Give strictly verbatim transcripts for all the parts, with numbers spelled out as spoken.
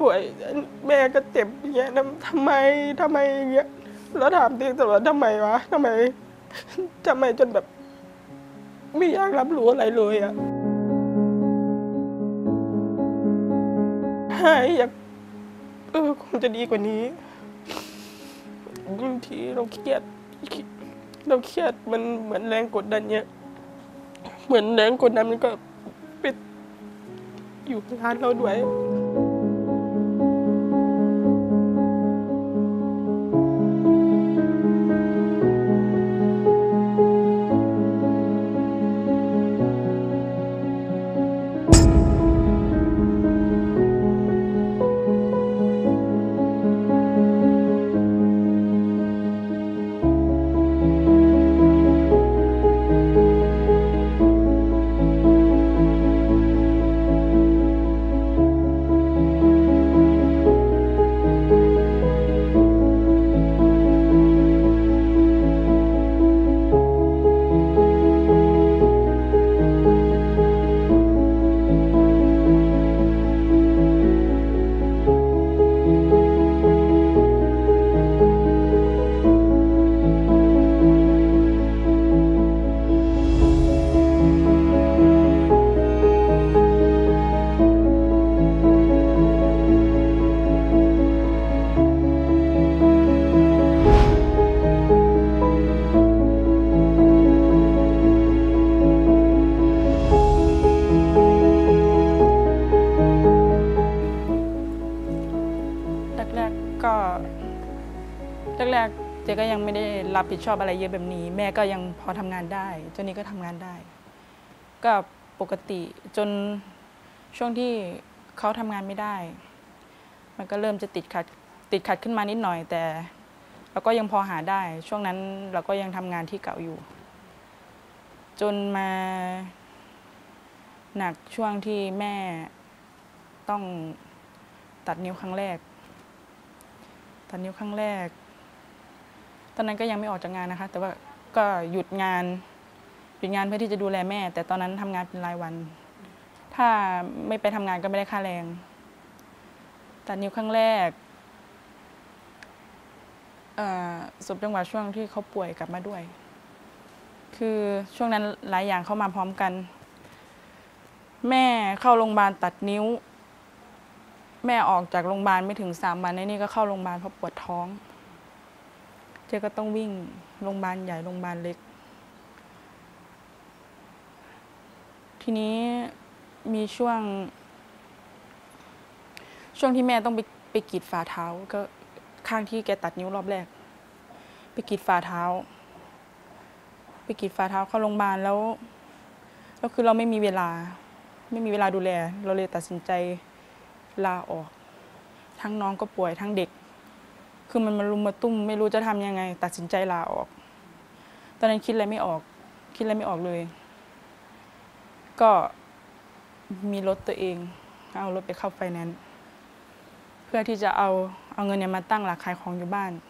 ป่วยแม่ก็เจ็บอย่างเงี้ยทำไมทำไมอย่างเงี้ยแล้วถามตัวเองตลอดทำไมวะทำไมทำไมจนแบบไม่อยากรับรู้อะไรเลยอะหายอยากเออคงจะดีกว่านี้บางทีเราเครียดเราเครียดมันเหมือนแรงกดดันเนี้ยเหมือนแรงกดดันมันก็ไปอยู่ร้านเราด้วยก็แรกๆเจ๊ก็ยังไม่ได้รับผิดชอบอะไรเยอะแบบนี้แม่ก็ยังพอทำงานได้เจ้านี้ก็ทำงานได้ก็ปกติจนช่วงที่เขาทำงานไม่ได้มันก็เริ่มจะติดขัดติดขัดขึ้นมานิดหน่อยแต่เราก็ยังพอหาได้ช่วงนั้นเราก็ยังทำงานที่เก่าอยู่จนมาหนักช่วงที่แม่ต้องตัดนิ้วครั้งแรกตัดนิ้วครั้งแรกตอนนั้นก็ยังไม่ออกจากงานนะคะแต่ว่าก็หยุดงานหยุดงานเพื่อที่จะดูแลแม่แต่ตอนนั้นทำงานเป็นรายวันถ้าไม่ไปทำงานก็ไม่ได้ค่าแรงตัดนิ้วครั้งแรกสบจังหวะช่วงที่เขาป่วยกลับมาด้วยคือช่วงนั้นหลายอย่างเข้ามาพร้อมกันแม่เข้าโรงพยาบาลตัดนิ้วแม่ออกจากโรงพยาบาลไม่ถึงสามวันในนี่ก็เข้าโรงพยาบาลเพราะปวดท้องเจ๊ก็ต้องวิ่งโรงพยาบาลใหญ่โรงพยาบาลเล็กทีนี้มีช่วงช่วงที่แม่ต้องไปไปกรีดฝ่าเท้าก็ข้างที่แกตัดนิ้วรอบแรกไปกรีดฝ่าเท้าไปกรีดฝ่าเท้าเข้าโรงพยาบาลแล้วแล้วคือเราไม่มีเวลาไม่มีเวลาดูแลเราเลยตัดสินใจลาออกทั้งน้องก็ป่วยทั้งเด็กคือมันมารุมมาตุ้มไม่รู้จะทำยังไงตัดสินใจลาออกตอนนั้นคิดอะไรไม่ออกคิดอะไรไม่ออกเลยก็มีรถตัวเองเอารถไปเข้าไฟแนนซ์เพื่อที่จะเอาเอาเงินเนี่ยมาตั้งหลักขายของอยู่บ้าน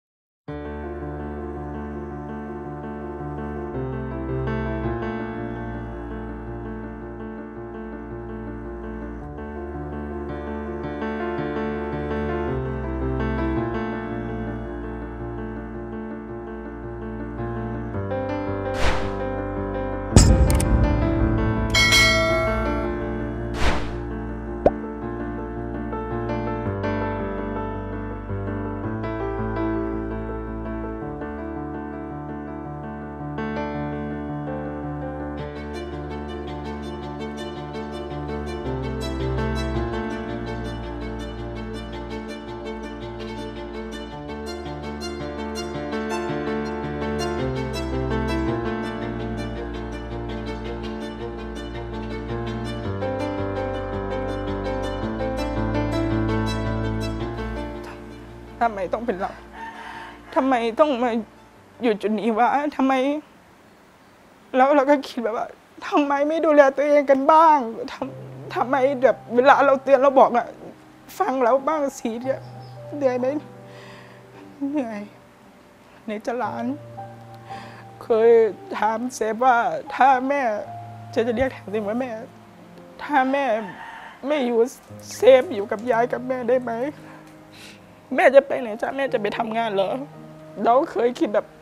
ทำไมต้องเป็นเราทำไมต้องมาอยู่จุดนี้วะทำไมแล้วเราก็คิดแบบว่าทำไมไม่ดูแลตัวเองกันบ้างทำทำไมแบบเวลาเราเตือนเราบอกอะฟังแล้วบ้างสิเนี่ยเหนื่อยไหมเหนื่อยในจะหลานเคยถามเซฟว่าถ้าแม่จะจะเรียกแถวตัวเองว่าแม่ถ้าแม่ไม่อยู่เซฟอยู่กับยายกับแม่ได้ไหมแม่จะไปไหนจ้ะแม่จะไปทำงานเหรอเราเคยคิดแบบ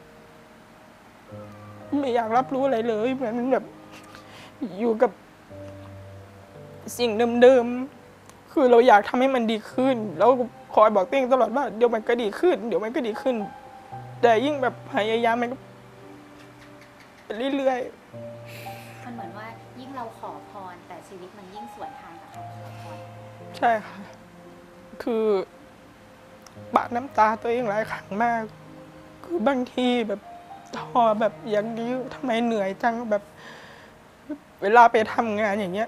ไม่อยากรับรู้อะไรเลยเหมือนแบบอยู่กับสิ่งเดิมๆคือเราอยากทำให้มันดีขึ้นแล้วคอยบอกตัวเองตลอดว่าเดี๋ยวมันก็ดีขึ้นเดี๋ยวมันก็ดีขึ้นแต่ยิ่งแบบพยายามมันก็ไปเรื่อยๆมันเหมือนว่ายิ่งเราขอพรแต่ชีวิตมันยิ่งสวนทางกับคำขอพรใช่ค่ะคือปาดน้ำตาตัวเองหลายครั้งมากคือบางทีแบบท้อแบบอย่างนี้ทำไมเหนื่อยจังแบบเวลาไปทำงานอย่างเงี้ย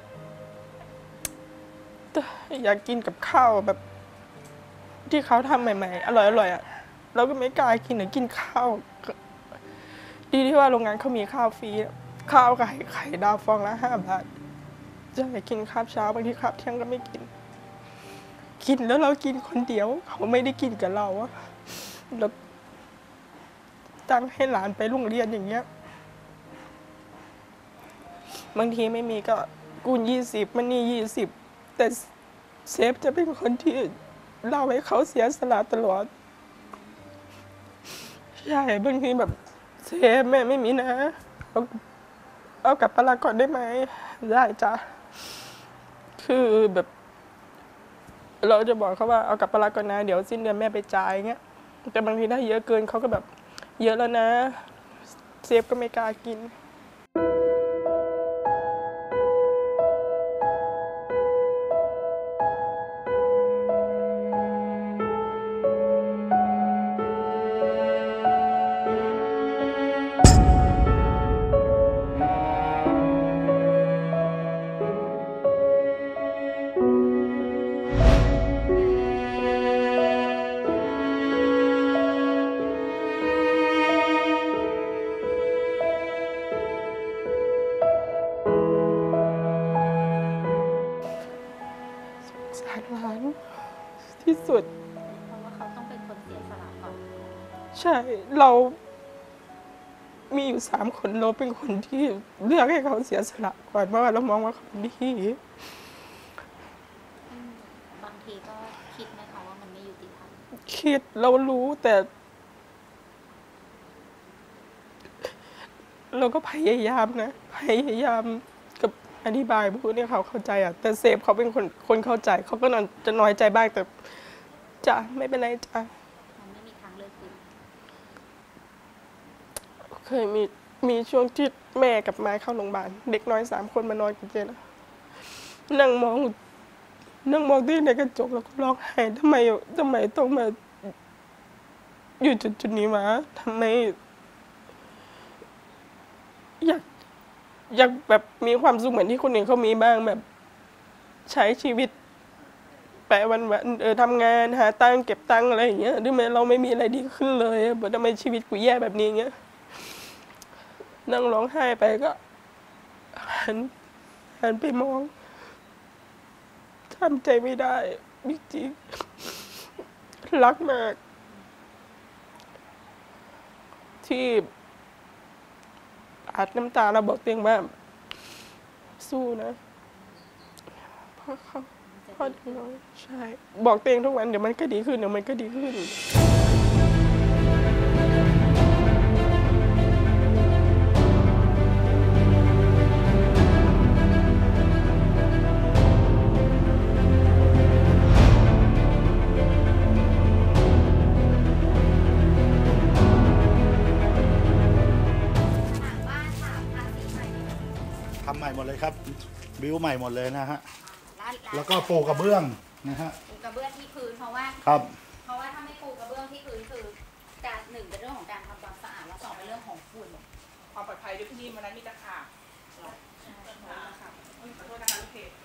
อยากกินกับข้าวแบบที่เขาทำใหม่ๆอร่อยๆอ่ะเราก็ไม่กล้ากินหรือกินข้าวดีที่ว่าโรงงานเขามีข้าวฟรีข้าวกับไข่ดาวฟองละห้าบาทจะให้กินข้าวเช้าบางทีข้าวเที่ยงก็ไม่กินกินแล้วเรากินคนเดียวเขาไม่ได้กินกับเราอะแล้วตั้งให้หลานไปโรงเรียนอย่างเงี้ยบางทีไม่มีก็กูนยี่สิบมันนี่ยี่สิบแต่เซฟจะเป็นคนที่เล่าให้เขาเสียสละตลอดใช่บางทีแบบเซฟแม่ไม่มีนะเอาเอากลับปลาก่อนได้ไหมได้จ้ะคือแบบเราจะบอกเขาว่าเอากลับปลาก่อนนะเดี๋ยวสิ้นเดือนแม่ไปจ่ายเงี้ยแต่บางทีถ้าเยอะเกินเขาก็แบบเยอะแล้วนะเซฟก็ไม่กล้ากินที่สุดเพราะว่าเขาต้องเป็นคนเสียสละก่อนใช่เรามีอยู่สามคนเราเป็นคนที่เลือกให้เขาเสียสละก่อนเพราะว่าเรามองว่าเขาดีบางทีก็คิดไหมคะว่ามันไม่ยุติธรรมคิดเรารู้แต่เราก็พยายามนะพยายามกับอธิบายพูดให้เขาเข้าใจอ่ะแต่เซฟเขาเป็นคนคนเข้าใจเขาก็จะน้อยใจบ้างแต่จ้ะไม่เป็นไรจ้ะมันไม่มีทางเลือกอื่นเคยมีมีช่วงที่แม่กับไม้เข้าโรงพยาบาลเด็กน้อยสามคนมานอนกับเจนะนั่งมองนั่งมองที่ในกระจกแล้วก็ร้องไห้ทำไมทำไมต้องมาอยู่จุดจุดนี้มาทำไมอยากอยากแบบมีความสุขเหมือนที่คนอื่นเขามีบ้างแบบใช้ชีวิตไปวันวันเออทำงานหาตังค์เก็บตังค์อะไรอย่างเงี้ยทำไมเราไม่มีอะไรดีขึ้นเลยแบบทำไมชีวิตกูแย่แบบนี้เงี้ยนั่งร้องไห้ไปก็หันหันไปมองทำใจไม่ได้จริงๆรักมากที่อาดน้ำตาเราบอกเตียงว่าสู้นะเพราะเขาเพราะน้องใช่บอกเตียงทุกวันเดี๋ยวมันก็ดีขึ้นเดี๋ยวมันก็ดีขึ้นทำใหม่หมดเลยครับบิวใหม่หมดเลยนะฮะแล้วก็ปูกระเบื้องนะฮะปูกระเบื้องที่พื้นเพราะว่าครับเพราะว่าถ้าไม่ปูกระเบื้องที่พื้นคือการหนึ่งเป็นเรื่องของการทำความสะอาดและสองเป็นเรื่องของฝุ่นความปลอดภัยด้วยที่นี่มันนั้นมีตะขาบขอโทษนะคะลูกเพจ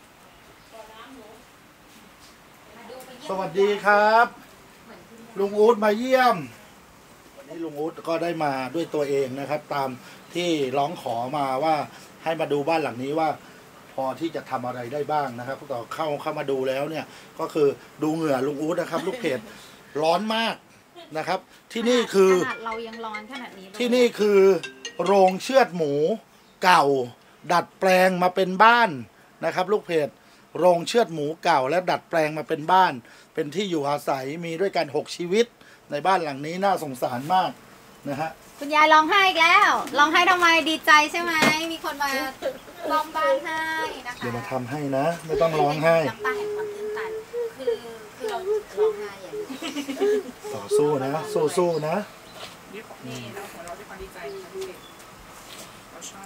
สวัสดีครับลุงอู๊ดมาเยี่ยมวันนี้ลุงอู๊ดก็ได้มาด้วยตัวเองนะครับ ตามที่ร้องขอมาว่าให้มาดูบ้านหลังนี้ว่าพอที่จะทำอะไรได้บ้างนะครับพวกเราเข้าเข้ามาดูแล้วเนี่ยก็คือดูเหงื่อลุงอู๊ดนะครับลูกเพจร้อนมากนะครับที่นี่คือขนาดเรายังร้อนขนาดนี้ที่นี่คือโรงเชือดหมูเก่าดัดแปลงมาเป็นบ้านนะครับลูกเพจโรงเชือดหมูเก่าและดัดแปลงมาเป็นบ้าน เป็นที่อยู่อาศัยมีด้วยกันหกชีวิตในบ้านหลังนี้น่าสงสารมากนะฮะคุณยายร้องไห้อีกแล้วร้องไห้ทำไมดีใจใช่ไหมมีคนมาล้อมบ้านให้นะคะเดี๋ยวมาทำให้นะ ไม่ต้องร้องไห้น้ำตาแห่งความตื้นตันคือคือเราร้องไห้อย่างนี้ต่อสู้นะสู้ๆนะนี่เราหัวเราะด้วยความดีใจนะพี่เราชอบ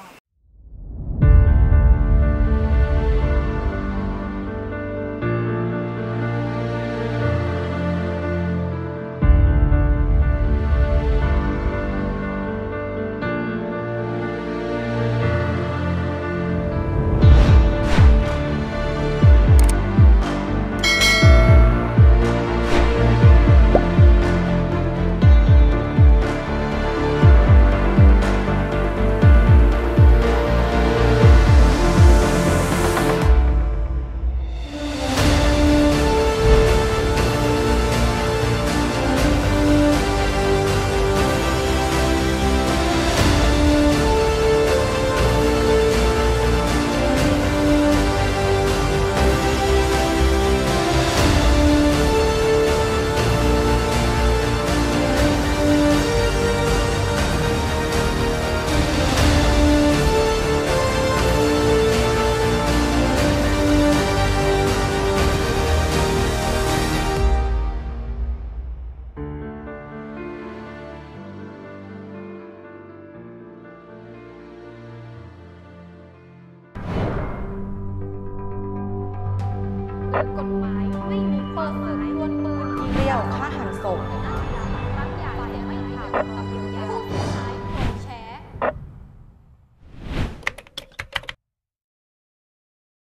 กฎหมายไม่มีเปิดเผยดวลปืนเปรี้ยวฆ่าหันศพบางอย่างไม่ทำ